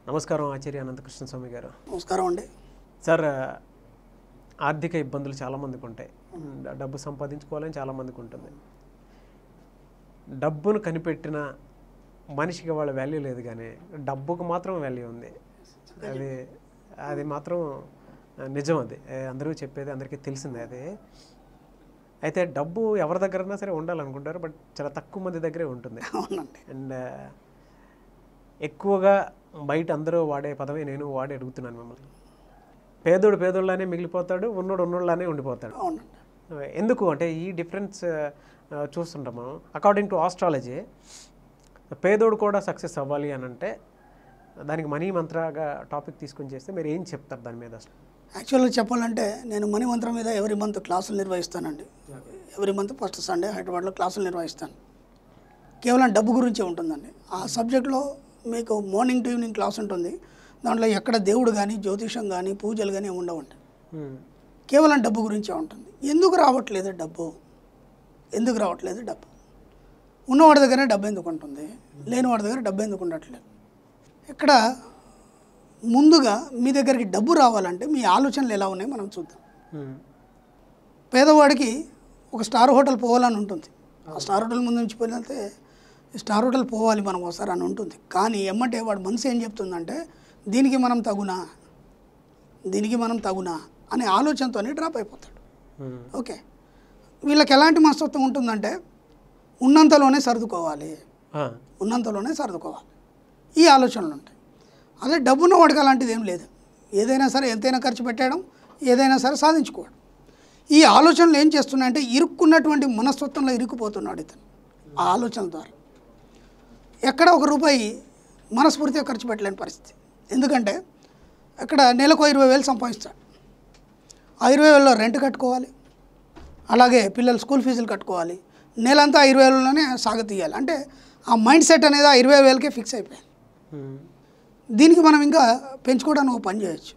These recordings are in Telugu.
నమస్కారం ఆచార్య అనంతకృష్ణ స్వామి గారు. నమస్కారం అండి. సార్, ఆర్థిక ఇబ్బందులు చాలామందికి ఉంటాయి. డబ్బు సంపాదించుకోవాలని చాలామందికి ఉంటుంది. డబ్బును కనిపెట్టిన మనిషికి వాళ్ళ వాల్యూ లేదు, కానీ డబ్బుకు మాత్రం వాల్యూ ఉంది. అది మాత్రం నిజం. అది అందరూ చెప్పేది, అందరికీ తెలిసిందే. అది అయితే డబ్బు ఎవరి దగ్గరైనా సరే ఉండాలనుకుంటారు, బట్ చాలా తక్కువ మంది దగ్గరే ఉంటుంది. అండ్ ఎక్కువగా బయట అందరూ వాడే పదమే నేను వాడి అడుగుతున్నాను మిమ్మల్ని. పేదోడు పేదోళ్ళనే మిగిలిపోతాడు, ఉన్నోడు ఉన్నోళ్ళనే ఉండిపోతాడు. ఎందుకు అంటే ఈ డిఫరెన్స్ చూస్తుంటాం మనం. అకార్డింగ్ టు ఆస్ట్రాలజీ, పేదోడు కూడా సక్సెస్ అవ్వాలి అని అంటే దానికి మనీ మంత్రగా టాపిక్ తీసుకొని చేస్తే మీరు ఏం చెప్తారు దాని మీద? అసలు యాక్చువల్గా చెప్పాలంటే నేను మనీ మంత్రం మీద ఎవ్రీ మంత్ క్లాసులు నిర్వహిస్తానండి. ఎవ్రీ మంత్ ఫస్ట్ సండే హైదరాబాద్లో క్లాసులు నిర్వహిస్తాను. కేవలం డబ్బు గురించే ఉంటుందండి. ఆ సబ్జెక్ట్లో మీకు మార్నింగ్ టు ఈవినింగ్ క్లాస్ ఉంటుంది. దాంట్లో ఎక్కడ దేవుడు కానీ జ్యోతిషం కానీ పూజలు కానీ ఉండవండి. కేవలం డబ్బు గురించే ఉంటుంది. ఎందుకు రావట్లేదు డబ్బు? ఎందుకు రావట్లేదు డబ్బు? ఉన్నవాడి దగ్గర డబ్బు ఎందుకు ఉంటుంది, లేని వాడి దగ్గర డబ్బు ఎందుకు ఉండట్లేదు? ఇక్కడ ముందుగా మీ దగ్గరికి డబ్బు రావాలంటే మీ ఆలోచనలు ఎలా ఉన్నాయో మనం చూద్దాం. పేదవాడికి ఒక స్టార్ హోటల్ పోవాలని ఉంటుంది. ఆ స్టార్ హోటల్ ముందు నుంచి పోయితే స్టార్ హోటల్ పోవాలి మనం ఒకసారి అని ఉంటుంది. కానీ ఎమ్మటే వాడు మనసు ఏం చెప్తుందంటే దీనికి మనం తగునా అనే ఆలోచనతోనే డ్రాప్ అయిపోతాడు. ఓకే, వీళ్ళకి ఎలాంటి మనస్తత్వం ఉంటుందంటే ఉన్నంతలోనే సర్దుకోవాలి. ఈ ఆలోచనలు ఉంటాయి. అదే డబ్బున్న వాడికి అలాంటిది ఏం లేదు. ఏదైనా సరే ఎంతైనా ఖర్చు పెట్టడం, ఏదైనా సరే సాధించుకోవడం. ఈ ఆలోచనలు ఏం చేస్తున్నాయంటే ఇరుక్కున్నటువంటి మనస్తత్వంలో ఇరుక్కుపోతున్నాడు ఇతను. ఆ ఆలోచన ద్వారా ఎక్కడ ఒక రూపాయి మనస్ఫూర్తిగా ఖర్చు పెట్టలేని పరిస్థితి. ఎందుకంటే అక్కడ నెలకు 20,000 సంపాదిస్తాడు. ఆ 20,000లో రెంట్ కట్టుకోవాలి, అలాగే పిల్లల స్కూల్ ఫీజులు కట్టుకోవాలి, నెలంతా 20,000లోనే సాగతీయాలి. అంటే ఆ మైండ్ సెట్ అనేది ఆ 20,000కే ఫిక్స్ అయిపోయింది. దీనికి మనం ఇంకా పెంచుకోవడానికి ఒక పని చేయొచ్చు.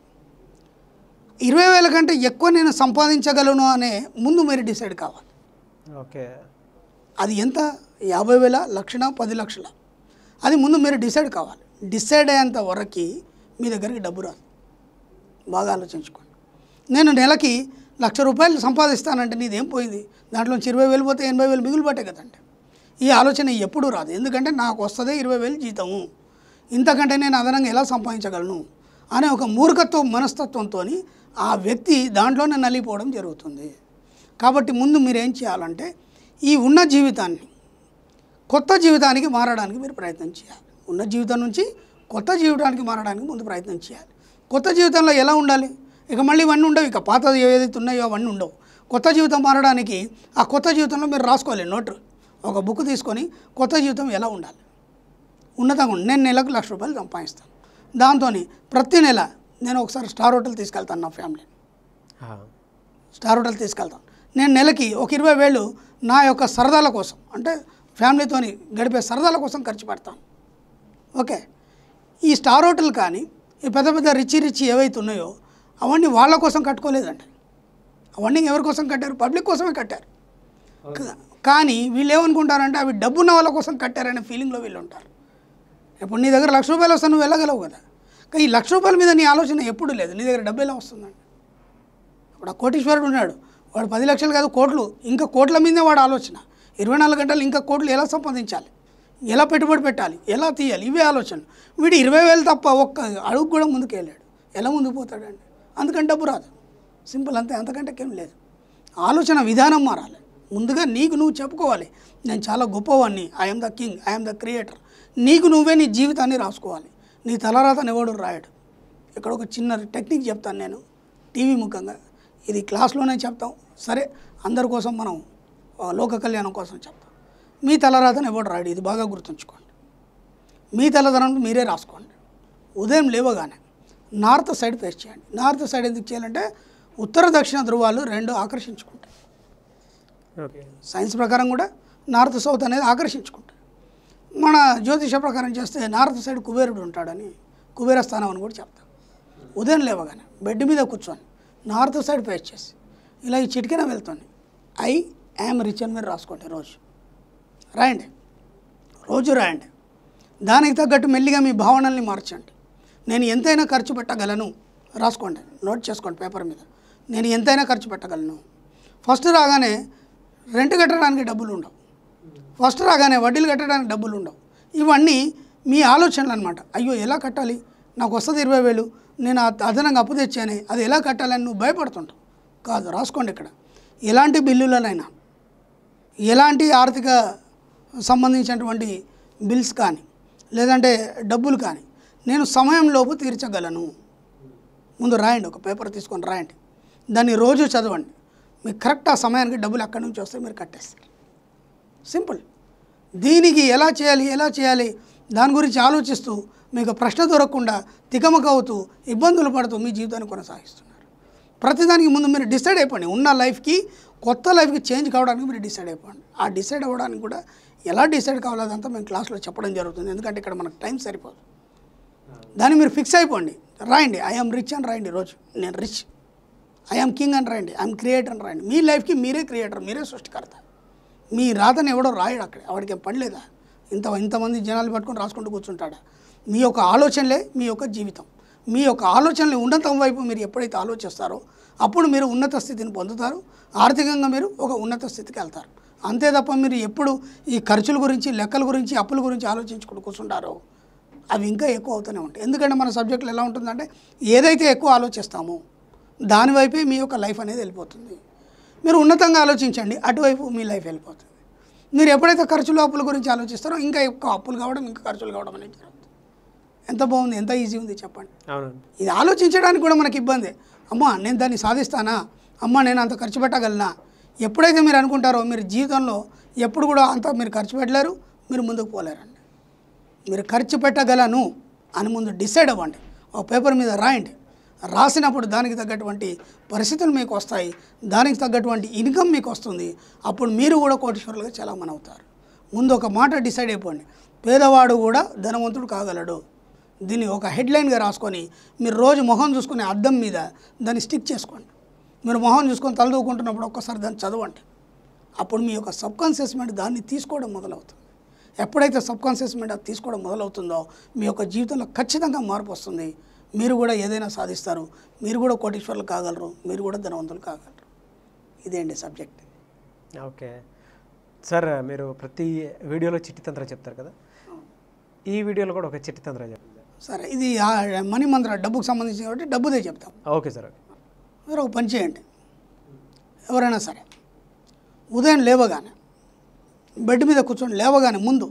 20,000 కంటే ఎక్కువ నేను సంపాదించగలను అనే ముందు మీరు డిసైడ్ కావాలి. ఓకే, అది ఎంత? 50,000, 1,00,000, 10 లక్షల? అది ముందు మీరు డిసైడ్ కావాలి. డిసైడ్ అయ్యేంత వరకు మీ దగ్గరికి డబ్బు రాదు. బాగా ఆలోచించుకోండి. నేను నెలకి 1,00,000 రూపాయలు సంపాదిస్తానంటే నీదేం పోయింది? దాంట్లోంచి 20,000 పోతే 80,000 మిగులుబాటే కదండి. ఈ ఆలోచన ఎప్పుడూ రాదు. ఎందుకంటే నాకు వస్తుంది 20,000 జీతము, ఇంతకంటే నేను అదనంగా ఎలా సంపాదించగలను అనే ఒక మూర్ఖత్వం మనస్తత్వంతో ఆ వ్యక్తి దాంట్లోనే నలిగిపోవడం జరుగుతుంది. కాబట్టి ముందు మీరేం చేయాలంటే ఈ ఉన్న జీవితాన్ని కొత్త జీవితానికి మారడానికి మీరు ప్రయత్నం చేయాలి. ఉన్న జీవితం నుంచి కొత్త జీవితానికి మారడానికి ముందు ప్రయత్నం చేయాలి. కొత్త జీవితంలో ఎలా ఉండాలి? ఇక మళ్ళీ ఇవన్నీ ఉండవు. ఇక పాత ఏదైతే ఉన్నాయో అవన్నీ ఉండవు. కొత్త జీవితం మారడానికి ఆ కొత్త జీవితంలో మీరు రాసుకోవాలి. నోట్ ఒక బుక్ తీసుకొని కొత్త జీవితం ఎలా ఉండాలి, ఉన్నతంగా నేను నెలకు 1,00,000 రూపాయలు సంపాదిస్తాను. దాంతో ప్రతి నెల నేను ఒకసారి స్టార్ హోటల్ తీసుకెళ్తాను. నా ఫ్యామిలీని స్టార్ హోటల్ తీసుకెళ్తాను. నేను నెలకి ఒక 20,000 నా యొక్క సరదాల కోసం, అంటే ఫ్యామిలీతో గడిపే సరదాల కోసం ఖర్చు పెడతాను. ఓకే, ఈ స్టార్ హోటల్ కానీ ఈ పెద్ద పెద్ద రిచ్ ఏవైతే ఉన్నాయో అవన్నీ వాళ్ళ కోసం కట్టుకోలేదండి. అవన్నీ ఎవరి కోసం కట్టారు? పబ్లిక్ కోసమే కట్టారు. కానీ వీళ్ళు ఏమనుకుంటారంటే అవి డబ్బున్న వాళ్ళ కోసం కట్టారనే ఫీలింగ్లో వీళ్ళు ఉంటారు. ఇప్పుడు నీ దగ్గర 1,00,000 రూపాయలు వస్తే నువ్వు వెళ్ళగలవు కదా. కానీ ఈ 1,00,000 రూపాయల మీద నీ ఆలోచన ఎప్పుడు లేదు. నీ దగ్గర డబ్బు ఎలా వస్తుందండి? ఇప్పుడు ఆ కోటీశ్వరుడు ఉన్నాడు, వాడు 10 లక్షలు కాదు కోట్లు, ఇంకా కోట్ల మీదే వాడు ఆలోచన. 24 గంటలు ఇంకా కోట్లు ఎలా సంపాదించాలి, ఎలా పెట్టుబడి పెట్టాలి, ఎలా తీయాలి, ఇవే ఆలోచనలు. వీడు 20,000 తప్ప ఒక్క అడుగు కూడా ముందుకు వెళ్ళాడు. ఎలా ముందుకు పోతాడండి? అందుకని డబ్బు రాదు. సింపుల్, అంతే, అంతకంటే ఏం లేదు. ఆలోచన విధానం మారాలి. ముందుగా నీకు నువ్వు చెప్పుకోవాలి, నేను చాలా గొప్పవాడిని, I'm the king, I'm the creator. నీకు నువ్వే నీ జీవితాన్ని రాసుకోవాలి. నీ తలరాతను ఎవడు రాయడు. ఇక్కడ ఒక చిన్న టెక్నిక్ చెప్తాను నేను టీవీ ముఖంగా. ఇది క్లాస్లోనే చెప్తాం, సరే అందరి కోసం మనం లోక కళ్యాణం కోసం చెప్తాం. మీ తలరాతను ఎవడు రాయడు, ఇది బాగా గుర్తుంచుకోండి. మీ తలరాతను మీరే రాసుకోండి. ఉదయం లేవగానే నార్త్ సైడ్ ఫేస్ చేయండి. నార్త్ సైడ్ ఎందుకు చేయాలంటే ఉత్తర దక్షిణ ధ్రువాలు రెండు ఆకర్షించుకుంటాయి. సైన్స్ ప్రకారం కూడా నార్త్ సౌత్ అనేది ఆకర్షించుకుంటాయి. మన జ్యోతిష ప్రకారం చేస్తే నార్త్ సైడ్ కుబేరుడు ఉంటాడని, కుబేర స్థానం అని కూడా చెప్తాం. ఉదయం లేవగానే బెడ్ మీద కూర్చొని నార్త్ సైడ్ ఫేస్ చేసి ఇలా ఈ చిటికెన వెళ్తుంది, ఐ యామ్ రిచ్ అని మీరు రాసుకోండి. రోజు రాయండి. దానికి తగ్గట్టు మెల్లిగా మీ భావనల్ని మార్చండి. నేను ఎంతైనా ఖర్చు పెట్టగలను, రాసుకోండి, నోట్ చేసుకోండి పేపర్ మీద. నేను ఎంతైనా ఖర్చు పెట్టగలను. ఫస్ట్ రాగానే రెంట్ కట్టడానికి డబ్బులు ఉండవు, ఫస్ట్ రాగానే వడ్డీలు కట్టడానికి డబ్బులు ఉండవు. ఇవన్నీ మీ ఆలోచనలు అనమాట. అయ్యో ఎలా కట్టాలి, నాకు వస్తుంది 20,000, నేను అదనంగా అప్పు తెచ్చానే, అది ఎలా కట్టాలని నువ్వు భయపడుతుంటావు. కాదు, రాసుకోండి ఇక్కడ. ఎలాంటి బిల్లులనైనా, ఎలాంటి ఆర్థిక సంబంధించినటువంటి బిల్స్ కానీ లేదంటే డబ్బులు కానీ నేను సమయంలోపు తీర్చగలను. ముందు రాయండి, ఒక పేపర్ తీసుకొని రాయండి, దాన్ని రోజు చదవండి. మీకు కరెక్ట్ ఆ సమయానికి డబ్బులు అక్కడి నుంచి వస్తే మీరు కట్టేస్తారు. సింపుల్. దీనికి ఎలా చేయాలి దాని గురించి ఆలోచిస్తూ మీకు ప్రశ్న దొరకకుండా తికమక అవుతూ ఇబ్బందులు పడుతూ మీ జీవితాన్ని కొనసాగిస్తున్నారు. ప్రతిదానికి ముందు మీరు డిసైడ్ అయిపోండి. ఉన్న లైఫ్కి కొత్త లైఫ్కి చేంజ్ కావడానికి మీరు డిసైడ్ అయిపోండి. ఆ డిసైడ్ అవ్వడానికి కూడా ఎలా డిసైడ్ కావాలో అదంతా మేము క్లాస్లో చెప్పడం జరుగుతుంది, ఎందుకంటే ఇక్కడ మనకు టైం సరిపోదు. దాన్ని మీరు ఫిక్స్ అయిపోండి, రాయండి. ఐఎమ్ రిచ్ అని రాయండి రోజు, నేను రిచ్. ఐఎమ్ కింగ్ అని రాయండి, ఐఎమ్ క్రియేటర్ అని రాయండి. మీ లైఫ్కి మీరే క్రియేటర్, మీరే సృష్టికర్త. మీ రాతని ఎవడో రాయడు అక్కడ, వాడికి ఏం పని లేదా? ఇంతమంది జనాలు పట్టుకొని రాసుకుంటూ కూర్చుంటాడా? మీ యొక్క ఆలోచనలే మీ యొక్క జీవితం. మీ యొక్క ఆలోచనలు ఉన్నతం వైపు మీరు ఎప్పుడైతే ఆలోచిస్తారో అప్పుడు మీరు ఉన్నత స్థితిని పొందుతారు. ఆర్థికంగా మీరు ఒక ఉన్నత స్థితికి వెళ్తారు. అంతే తప్ప మీరు ఎప్పుడు ఈ ఖర్చుల గురించి, లెక్కల గురించి, అప్పుల గురించి ఆలోచించుకుంటూ కూర్చుంటారో అవి ఇంకా ఎక్కువ అవుతూనే ఉంటాయి. ఎందుకంటే మన సబ్జెక్టులు ఎలా ఉంటుందంటే ఏదైతే ఎక్కువ ఆలోచిస్తామో దానివైపే మీ యొక్క లైఫ్ అనేది వెళ్ళిపోతుంది. మీరు ఉన్నతంగా ఆలోచించండి, అటువైపు మీ లైఫ్ వెళ్ళిపోతుంది. మీరు ఎప్పుడైతే ఖర్చులు, అప్పుల గురించి ఆలోచిస్తారో ఇంకా ఎక్కువ అప్పులు కావడం, ఇంకా ఖర్చులు కావడం అనేది జరుగుతుంది. ఎంత బాగుంది, ఎంత ఈజీ ఉంది చెప్పండి. ఇది ఆలోచించడానికి కూడా మనకి ఇబ్బంది. అమ్మా నేను దాన్ని సాధిస్తానా, అమ్మా నేను అంత ఖర్చు పెట్టగలనా? ఎప్పుడైతే మీరు అనుకుంటారో మీరు జీవితంలో ఎప్పుడు కూడా అంత మీరు ఖర్చు పెట్టలేరు, మీరు ముందుకు పోలేరండి. మీరు ఖర్చు పెట్టగలను అని ముందు డిసైడ్ అవ్వండి. ఒక పేపర్ మీద రాయండి. రాసినప్పుడు దానికి తగ్గటువంటి పరిస్థితులు మీకు వస్తాయి, దానికి తగ్గటువంటి ఇన్కమ్ మీకు వస్తుంది. అప్పుడు మీరు కూడా కోటీశ్వరులుగా చాలామంది అవుతారు. ముందు ఒక మాట డిసైడ్ అయిపోండి, పేదవాడు కూడా ధనవంతుడు కాగలడు. దీన్ని ఒక హెడ్లైన్గా రాసుకొని మీరు రోజు మొహం చూసుకునే అద్దం మీద దాన్ని స్టిక్ చేసుకోండి. మీరు మొహం చూసుకొని తలదూకుంటున్నప్పుడు ఒక్కసారి దాన్ని చదవండి. అప్పుడు మీ యొక్క సబ్కాన్షియస్ మైండ్ దాన్ని తీసుకోవడం మొదలవుతుంది. ఎప్పుడైతే సబ్కాన్షియస్ మైండ్ అది తీసుకోవడం మొదలవుతుందో మీ యొక్క జీవితంలో ఖచ్చితంగా మార్పు వస్తుంది. మీరు కూడా ఏదైనా సాధిస్తారు, మీరు కూడా కోటీశ్వరులు కాగలరు, మీరు కూడా ధనవంతులు కాగలరు. ఇదేంటి సబ్జెక్ట్. ఓకే సార్, మీరు ప్రతి వీడియోలో చిట్టి తంత్రం చెప్తారు కదా, ఈ వీడియోలో కూడా ఒక చిట్టి తంత్రం చెప్తారు. సరే, ఇది మనీ మంత్ర డబ్బుకు సంబంధించిన కాబట్టి డబ్బుదే చెప్తాం. Okay sir. మీరు ఒక పని చేయండి. ఎవరైనా సరే ఉదయం లేవగానే బెడ్ మీద కూర్చొని లేవగానే ముందు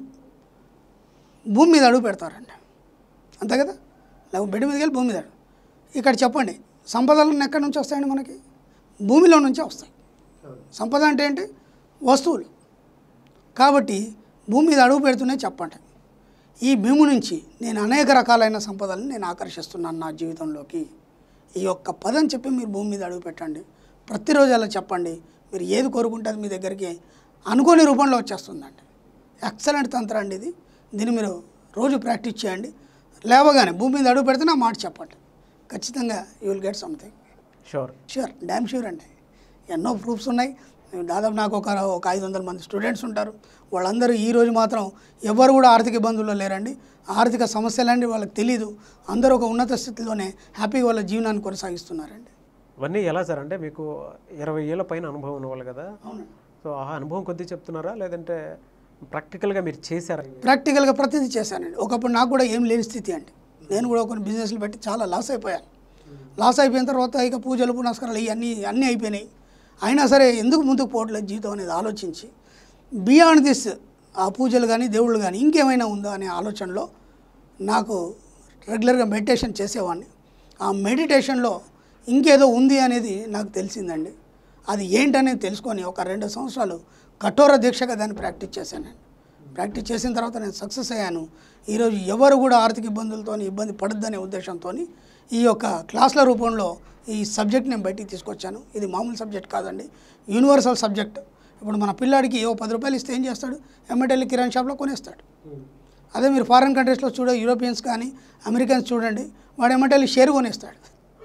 భూమి మీద అడుగు పెడతారండి, అంతే కదా? లేక బెడ్ మీదకి వెళ్ళి భూమి మీద ఇక్కడ చెప్పండి, సంపదలను ఎక్కడి నుంచి వస్తాయండి? మనకి భూమిలో నుంచే వస్తాయి. సంపద అంటే ఏంటి? వస్తువులు. కాబట్టి భూమి మీద అడుగు పెడుతూనే చెప్పండి, ఈ భూమి నుంచి నేను అనేక రకాలైన సంపదలను నేను ఆకర్షిస్తున్నాను నా జీవితంలోకి. ఈ యొక్క పదం చెప్పి మీరు భూమి మీద అడుగు పెట్టండి. ప్రతిరోజు అలా చెప్పండి. మీరు ఏది కోరుకుంటారు మీ దగ్గరికి అనుకోని రూపంలో వచ్చేస్తుందండి. ఎక్సలెంట్ తంత్రం అండి ఇది. దీన్ని మీరు రోజు ప్రాక్టీస్ చేయండి. లేవగానే భూమి మీద అడుగు పెడితే నా మాట చెప్పండి, ఖచ్చితంగా you will get something. Sure, damn sure అండి. ఎన్నో ప్రూఫ్స్ ఉన్నాయి. దాదాపు నాకు ఒక 500 మంది స్టూడెంట్స్ ఉంటారు. వాళ్ళందరూ ఈరోజు మాత్రం ఎవరు కూడా ఆర్థిక ఇబ్బందుల్లో లేరండి. ఆర్థిక సమస్యలండి వాళ్ళకి తెలీదు. అందరూ ఒక ఉన్నత స్థితిలోనే హ్యాపీగా వాళ్ళ జీవనాన్ని కొనసాగిస్తున్నారండి. ఇవన్నీ ఎలా సార్ అంటే మీకు 20 ఏళ్ళ పైన అనుభవం ఉన్నవాళ్ళు కదా, సో ఆ అనుభవం కొద్దిగా చెప్తున్నారా లేదంటే ప్రాక్టికల్గా మీరు చేశారా? ప్రాక్టికల్గా ప్రతిదీ చేశానండి. ఒకప్పుడు నాకు కూడా ఏం లేని స్థితి అండి. నేను కూడా కొన్ని బిజినెస్లు పెట్టి చాలా లాస్ అయిపోయాను. లాస్ అయిపోయిన తర్వాత ఇక పూజలు పునస్కారాలు అన్నీ అయిపోయినాయి. అయినా సరే ఎందుకు ముందుకు పోవట్లేదు జీవితం అనేది ఆలోచించి బియాండ్ దిస్ ఆ పూజలు కానీ దేవుళ్ళు కానీ ఇంకేమైనా ఉందో అనే ఆలోచనలో నాకు రెగ్యులర్గా మెడిటేషన్ చేసేవాడిని. ఆ మెడిటేషన్లో ఇంకేదో ఉంది అనేది నాకు తెలిసిందండి. అది ఏంటనేది తెలుసుకొని ఒక 2 సంవత్సరాలు కఠోర దీక్షగా దాన్ని ప్రాక్టీస్ చేశానండి. ప్రాక్టీస్ చేసిన తర్వాత నేను సక్సెస్ అయ్యాను. ఈరోజు ఎవరు కూడా ఆర్థిక ఇబ్బందులతో ఇబ్బంది పడద్దనే ఉద్దేశంతో ఈ యొక్క క్లాసుల రూపంలో ఈ సబ్జెక్ట్ నేను బయటికి తీసుకొచ్చాను. ఇది మామూలు సబ్జెక్ట్ కాదండి, యూనివర్సల్ సబ్జెక్ట్. ఇప్పుడు మన పిల్లాడికి 10 రూపాయలు ఇస్తే ఏం చేస్తాడు? ఎమ్మటెళ్ళి కిరాణా షాప్లో కొనేస్తాడు. అదే మీరు ఫారిన్ కంట్రీస్లో యూరోపియన్స్ కానీ అమెరికన్స్ చూడండి, వాడు ఎమ్మటెళ్ళి షేర్ కొనేస్తాడు.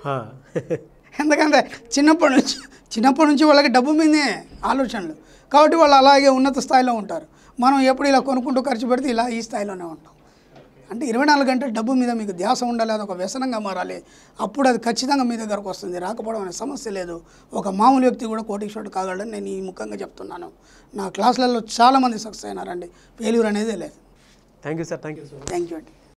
ఎందుకంటే చిన్నప్పటి నుంచి వాళ్ళకి డబ్బు మీదే ఆలోచనలు, కాబట్టి వాళ్ళు అలాగే ఉన్నత స్థాయిలో ఉంటారు. మనం ఎప్పుడు ఇలా కొనుక్కుంటూ ఖర్చు పెడితే ఇలా ఈ స్థాయిలోనే ఉంటాం. అంటే 24 గంటలు డబ్బు మీద మీకు ధ్యాస ఉండాలి, అది ఒక వ్యసనంగా మారాలి. అప్పుడు అది ఖచ్చితంగా మీ దగ్గరకు వస్తుంది. రాకపోవడం అనే సమస్య లేదు. ఒక మామూలు వ్యక్తి కూడా కోటీశ్వరుడు కాగలడని నేను ఈ ముఖంగా చెప్తున్నాను. నా క్లాసులలో చాలామంది సక్సెస్ అయినారండి. ఫెయిల్యూర్ అనేదే లేదు. Thank you sir. Thank you thank you అండి.